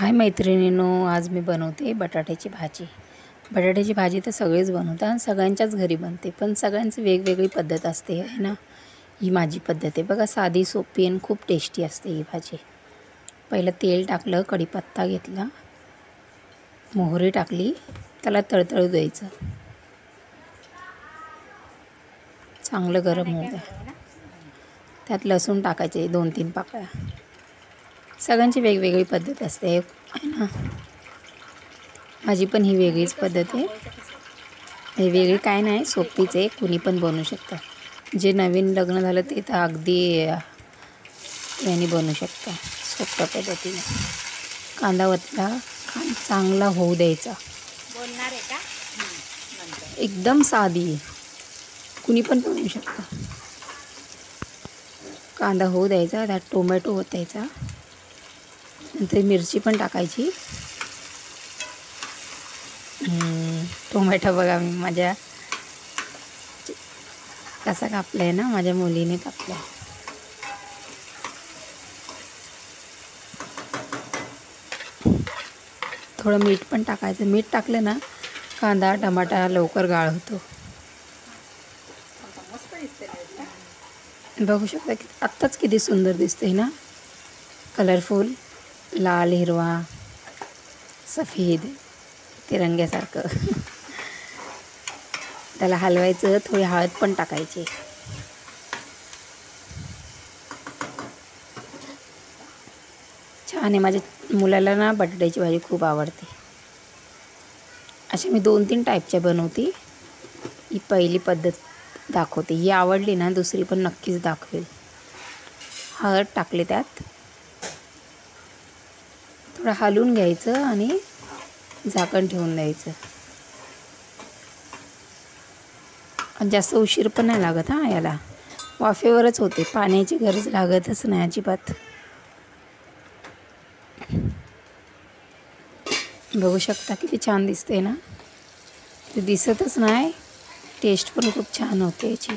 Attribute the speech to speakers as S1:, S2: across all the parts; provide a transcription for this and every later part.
S1: हाय मैत्रिणींनो, आज मी बनवते बटाट्याची भाजी. बटाट्याची भाजी तर सगळेच बनवतात, सगळ्यांच्याच घरी बनते, पण सगळ्यांची वेगवेगळी पद्धत असते आहे ना. ही माझी पद्धत आहे बघा, साधी सोपी आणि खूप टेस्टी असते ही भाजी. पहिलं तेल टाकलं, कढीपत्ता घेतला, मोहरी टाकली, त्याला तळतळू द्यायचं, चांगलं गरम होऊ द्या. त्यात लसूण टाकायचे 2-3 पाकळ्या. सगळ्यांची वेगवेगळी पद्धत असते आहे ना. माझी पण ही वेगळीच पद्धत आहे. हे वेगळी काय नाही, सोपीच आहे, कुणी पण बनवू शकतं. जे नवीन लग्न झालं ते तर अगदी याने बनवू शकतं सोप्या पद्धतीने. कांदा वतला, चांगला होऊ द्यायचा.
S2: बोलणार आहे का?
S1: एकदम साधी आहे, कुणी पण बनवू शकतं. कांदा होऊ द्यायचा, त्यात टोमॅटो ओतायचा, नंतर मिरची पण टाकायची. टोमॅटो बघा मी माझ्या कसा कापला आहे ना, माझ्या मुलीने कापला. थोडं मीठ पण टाकायचं. मीठ टाकलं ना, कांदा टमाटा लवकर गाळ होतो. बघू शकता की आत्ताच किती सुंदर दिसते ना, कलरफुल, लाल हिरवा सफेद तिरंग्यासारखं. त्याला हलवायचं, थोडी हळद पण टाकायची. छान आहे. माझ्या मुलाला ना बटाट्याची भाजी खूप आवडते. अशा मी 2-3 टाईपच्या बनवते. ही पहिली पद्धत दाखवते. ही आवडली ना, दुसरी पण नक्कीच दाखवेल. हळद टाकले, त्यात थोडं हलवून घ्यायचं आणि झाकण ठेवून द्यायचं. आणि जास्त उशीर पण नाही लागत हां याला, वाफेवरच होते, पाण्याची गरज लागतच नाही अजिबात. बघू शकता किती छान दिसते ना. ते दिसतच नाही, टेस्ट पण खूप छान होते याची.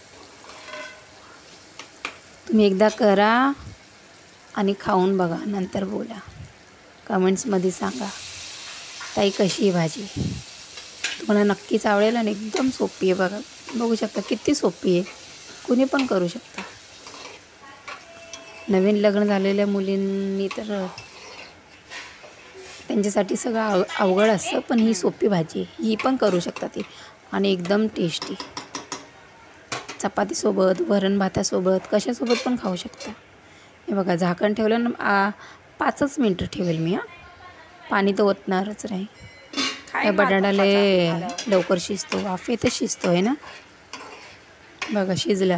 S1: तुम्ही एकदा करा आणि खाऊन बघा, नंतर बोला, कमेंट्समध्ये सांगा ताई कशी आहे भाजी. तुम्हाला नक्कीच आवडेल आणि एकदम सोपी आहे बघा. बघू शकता किती सोपी आहे, कुणी पण करू शकता. नवीन लग्न झालेल्या मुलींनी तर त्यांच्यासाठी सगळं अवघड असतं, पण ही सोपी भाजी आहे, ही पण करू शकता ती, आणि एकदम टेस्टी. चपातीसोबत, वरण भातासोबत, कशासोबत पण खाऊ शकता. हे बघा, झाकण ठेवलं ना, 5च मिनटं ठेवेल मी. पाणी तर ओतणारच नाही. या बटाट्याला लवकर शिजतो, वाफेतच शिजतो आहे ना. बघा शिजला.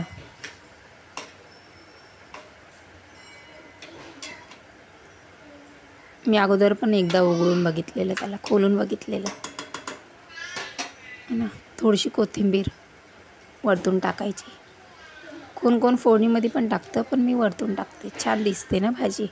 S1: मी अगोदर पण एकदा उघडून बघितलेलं, त्याला खोलून बघितलेलं आहे ना. थोडीशी कोथिंबीर वरतून टाकायची. कोण कोण फोडणीमध्ये पण टाकतं, पण मी वरतून टाकते, छान दिसते ना भाजी.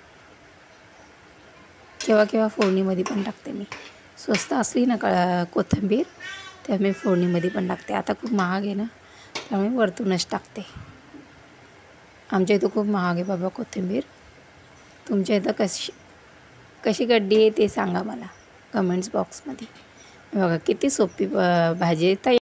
S1: केव्हा केव्हा फोडणीमध्ये पण टाकते मी. स्वस्त असली ना कोथिंबीर, तेव्हा मी फोडणीमध्ये पण टाकते. आता खूप महाग आहे ना, त्यामुळे वरतूनच टाकते. आमच्या इथं खूप महाग आहे बाबा कोथिंबीर. तुमच्या इथं कशी गड्डी आहे ते सांगा मला कमेंट्स बॉक्समध्ये. बघा किती सोपी भाजी आहे.